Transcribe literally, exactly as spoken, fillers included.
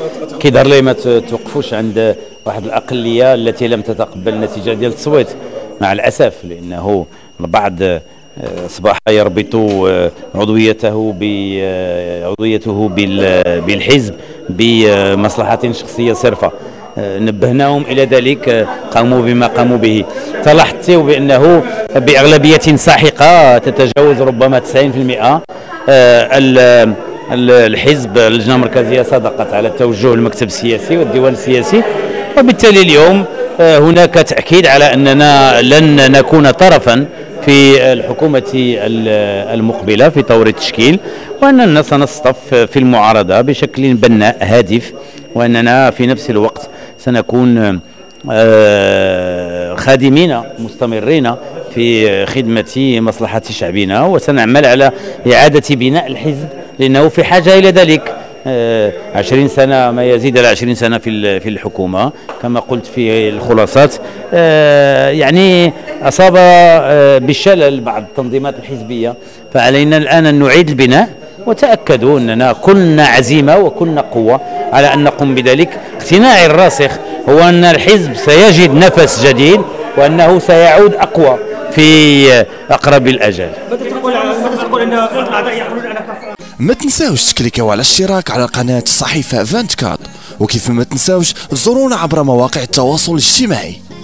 كيظهر لي ما توقفوش عند واحد الأقلية التي لم تتقبل النتيجة ديال التصويت مع الأسف، لأنه البعض أصبح يربط عضويته بعضويته بالحزب بمصلحة شخصية صرفة. نبهناهم إلى ذلك، قاموا بما قاموا به. تلاحظت بأنه بأغلبية ساحقة تتجاوز ربما تسعين بالمئة الحزب اللجنة المركزية صدقت على التوجه المكتب السياسي والديوان السياسي، وبالتالي اليوم هناك تأكيد على أننا لن نكون طرفا في الحكومة المقبلة في طور التشكيل، وأننا سنصطف في المعارضة بشكل بناء هادف، وأننا في نفس الوقت سنكون خادمين مستمرين في خدمة مصلحة شعبنا، وسنعمل على إعادة بناء الحزب لأنه في حاجة إلى ذلك. عشرين سنة، ما يزيد على عشرين سنة في في الحكومة كما قلت في الخلاصات، يعني أصاب بالشلل بعض التنظيمات الحزبية، فعلينا الآن أن نعيد البناء، وتأكدوا أننا كلنا عزيمة وكلنا قوة على أن نقوم بذلك. اقتناعي الراسخ هو أن الحزب سيجد نفس جديد وأنه سيعود أقوى في أقرب الأجال. ما تنساوش تكليكوا على الاشتراك على قناة الصحيفة أربعة وعشرين، وكيف ما تنساوش زورونا عبر مواقع التواصل الاجتماعي.